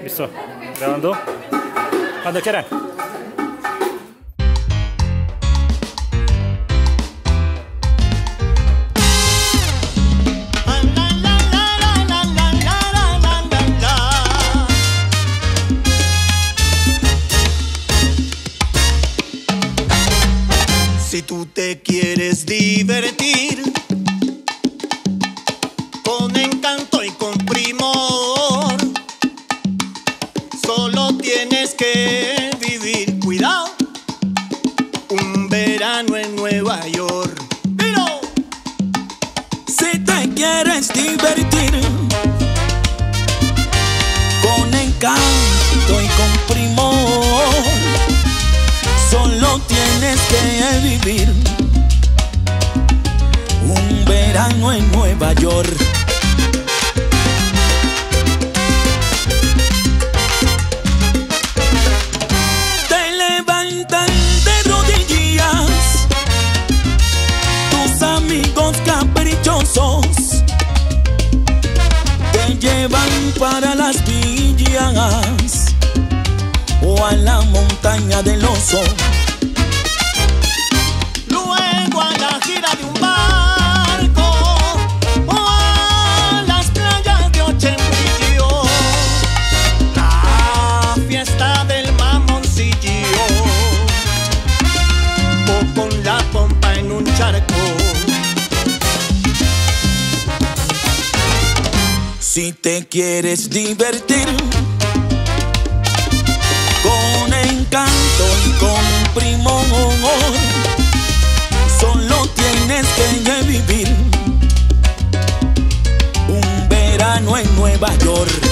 Listo. Grabando. Cuando quieran. Si tú te quieres divertir con encanto y con primor, solo tienes que vivir, cuidado, un verano en Nueva York. ¡Dilo! Si te quieres divertir con encanto y con primor, solo tienes que vivir un verano en Nueva York. Te levantan de rodillas tus amigos caprichosos, te llevan para las villas o a la montaña del oso, luego a la gira de un barco o a las playas de Ochembrillo, la fiesta del mamoncillo, o con la pompa en un charco. Si te quieres divertir con encanto y con primor, solo tienes que vivir un verano en Nueva York.